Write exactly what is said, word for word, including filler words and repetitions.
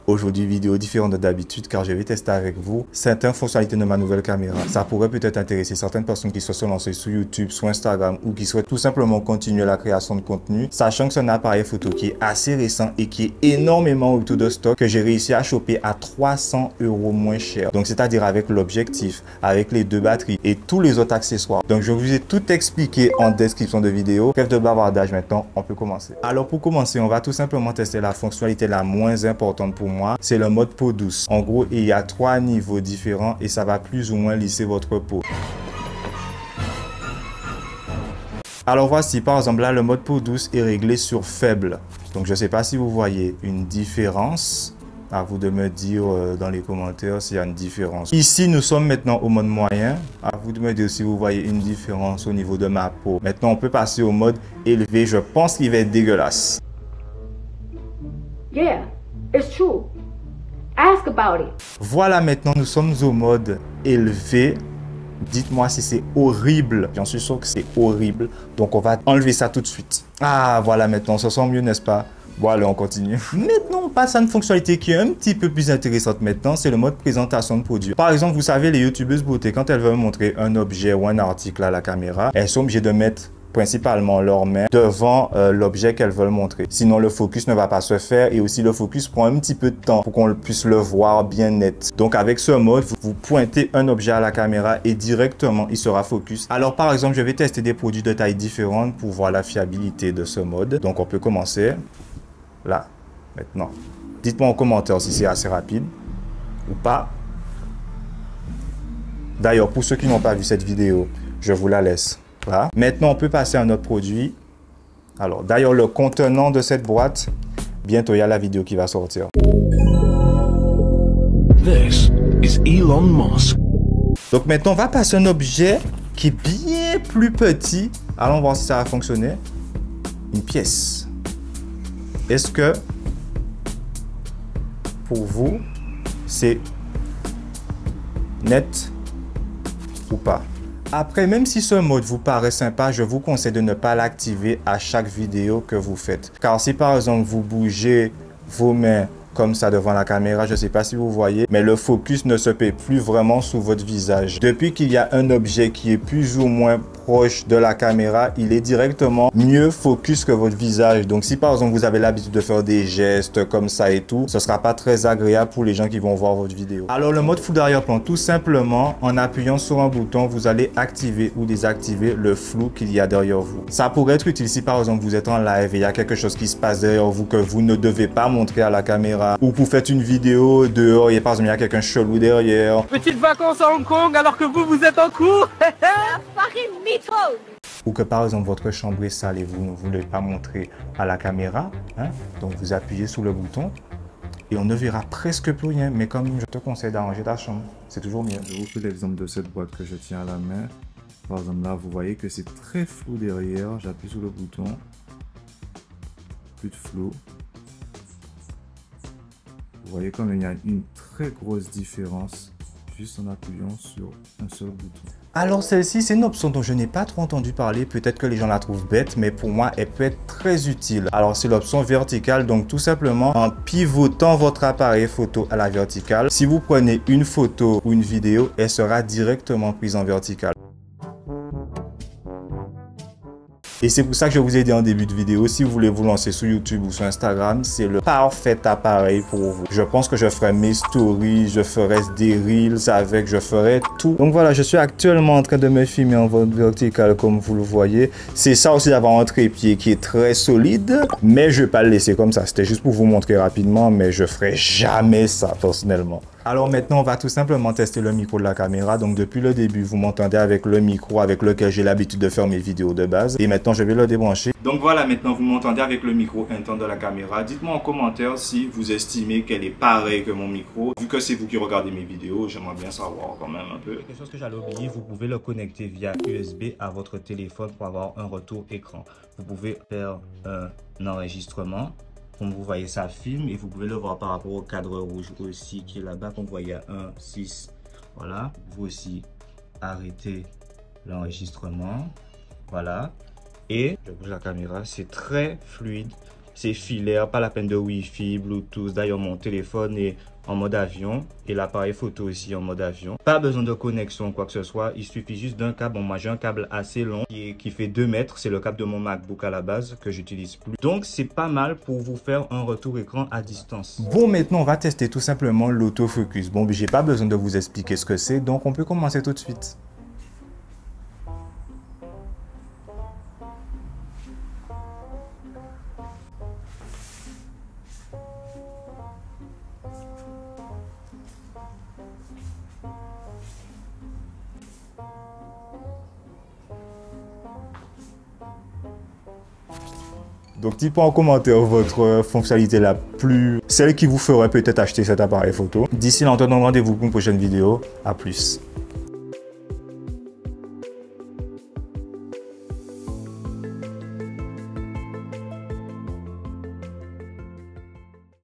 Aujourd'hui, vidéo différente de d'habitude car je vais tester avec vous certaines fonctionnalités de ma nouvelle caméra. Ça pourrait peut-être intéresser certaines personnes qui souhaitent se lancer sur YouTube, sur Instagram ou qui souhaitent tout simplement continuer la création de contenu, sachant que c'est un appareil photo qui est assez récent et qui est énormément autour de stock que j'ai réussi à choper à trois cents euros moins cher. Donc, c'est-à-dire avec l'objectif, avec les deux batteries et tous les autres accessoires. Donc, je vous ai tout expliqué en description de vidéo. Trêve de bavardage, maintenant, on peut commencer. Alors, pour commencer, on va tout simplement tester la fonctionnalité la moins importante pour moi. Moi, c'est le mode peau douce. En gros, il y a trois niveaux différents et ça va plus ou moins lisser votre peau. Alors voici, par exemple, là, le mode peau douce est réglé sur faible. Donc, je ne sais pas si vous voyez une différence. À vous de me dire euh, dans les commentaires s'il y a une différence. Ici, nous sommes maintenant au mode moyen. À vous de me dire si vous voyez une différence au niveau de ma peau. Maintenant, on peut passer au mode élevé. Je pense qu'il va être dégueulasse. Yeah. It's true. Ask about it. Voilà, maintenant nous sommes au mode élevé. Dites-moi si c'est horrible. J'en suis sûr que c'est horrible. Donc on va enlever ça tout de suite. Ah voilà, maintenant on se sent mieux, n'est-ce pas? Bon allez, on continue. Maintenant on passe à une fonctionnalité qui est un petit peu plus intéressante maintenant. C'est le mode présentation de produit. Par exemple, vous savez, les youtubeuses beauté, quand elles veulent montrer un objet ou un article à la caméra, elles sont obligées de mettre principalement leurs mains devant euh, l'objet qu'elles veulent montrer. Sinon, le focus ne va pas se faire et aussi le focus prend un petit peu de temps pour qu'on puisse le voir bien net. Donc, avec ce mode, vous, vous pointez un objet à la caméra et directement, il sera focus. Alors, par exemple, je vais tester des produits de taille différente pour voir la fiabilité de ce mode. Donc, on peut commencer là, maintenant. Dites-moi en commentaire si c'est assez rapide ou pas. D'ailleurs, pour ceux qui n'ont pas vu cette vidéo, je vous la laisse. Voilà. Maintenant, on peut passer à un autre produit. Alors, d'ailleurs, le contenant de cette boîte, bientôt, il y a la vidéo qui va sortir. This is Elon Musk. Donc, maintenant, on va passer à un objet qui est bien plus petit. Allons voir si ça va fonctionner. Une pièce. Est-ce que, pour vous, c'est net ou pas? Après, même si ce mode vous paraît sympa, je vous conseille de ne pas l'activer à chaque vidéo que vous faites. Car si par exemple vous bougez vos mains comme ça devant la caméra, je ne sais pas si vous voyez, mais le focus ne se paie plus vraiment sur votre visage. Depuis qu'il y a un objet qui est plus ou moins proche de la caméra, il est directement mieux focus que votre visage. Donc si par exemple vous avez l'habitude de faire des gestes comme ça et tout, ce sera pas très agréable pour les gens qui vont voir votre vidéo. Alors le mode full d'arrière-plan, tout simplement en appuyant sur un bouton, vous allez activer ou désactiver le flou qu'il y a derrière vous. Ça pourrait être utile si par exemple vous êtes en live et il y a quelque chose qui se passe derrière vous que vous ne devez pas montrer à la caméra, ou que vous faites une vidéo dehors et par exemple il y a quelqu'un chelou derrière. Petite vacances à Hong Kong alors que vous, vous êtes en cours. Ou que par exemple votre chambre est sale et vous ne voulez pas montrer à la caméra, hein? Donc vous appuyez sur le bouton et on ne verra presque plus rien. Mais comme je te conseille d'arranger ta chambre, c'est toujours mieux. Je vous fais l'exemple de cette boîte que je tiens à la main. Par exemple là, vous voyez que c'est très flou derrière. J'appuie sur le bouton. Plus de flou. Vous voyez comme il y a une très grosse différence juste en appuyant sur un seul bouton. Alors celle-ci, c'est une option dont je n'ai pas trop entendu parler. Peut-être que les gens la trouvent bête, mais pour moi, elle peut être très utile. Alors c'est l'option verticale. Donc tout simplement, en pivotant votre appareil photo à la verticale, si vous prenez une photo ou une vidéo, elle sera directement prise en verticale. Et c'est pour ça que je vous ai dit en début de vidéo, si vous voulez vous lancer sur YouTube ou sur Instagram, c'est le parfait appareil pour vous. Je pense que je ferai mes stories, je ferai des reels avec, je ferai tout. Donc voilà, je suis actuellement en train de me filmer en mode vertical comme vous le voyez. C'est ça aussi d'avoir un trépied qui est très solide, mais je ne vais pas le laisser comme ça. C'était juste pour vous montrer rapidement, mais je ferai jamais ça personnellement. Alors maintenant, on va tout simplement tester le micro de la caméra. Donc depuis le début, vous m'entendez avec le micro avec lequel j'ai l'habitude de faire mes vidéos de base. Et maintenant, je vais le débrancher. Donc voilà, maintenant, vous m'entendez avec le micro interne de la caméra. Dites-moi en commentaire si vous estimez qu'elle est pareille que mon micro. Vu que c'est vous qui regardez mes vidéos, j'aimerais bien savoir quand même un peu. Quelque chose que j'allais oublier, vous pouvez le connecter via U S B à votre téléphone pour avoir un retour écran. Vous pouvez faire un enregistrement. Comme vous voyez, ça filme et vous pouvez le voir par rapport au cadre rouge aussi qui est là-bas. Comme vous voyez, un, six. Voilà. Vous aussi, arrêtez l'enregistrement. Voilà. Et je bouge la caméra. C'est très fluide. c'est filaire, pas la peine de Wi-Fi, Bluetooth. D'ailleurs, mon téléphone est en mode avion et l'appareil photo aussi en mode avion. Pas besoin de connexion quoi que ce soit, il suffit juste d'un câble. Bon, moi j'ai un câble assez long qui, est, qui fait deux mètres, c'est le câble de mon MacBook à la base que j'utilise plus. Donc c'est pas mal pour vous faire un retour écran à distance. Bon, maintenant on va tester tout simplement l'autofocus. Bon, j'ai pas besoin de vous expliquer ce que c'est, donc on peut commencer tout de suite. Donc, dites-moi en commentaire votre fonctionnalité la plus... celle qui vous ferait peut-être acheter cet appareil photo. D'ici là, on te donne rendez-vous pour une prochaine vidéo. À plus.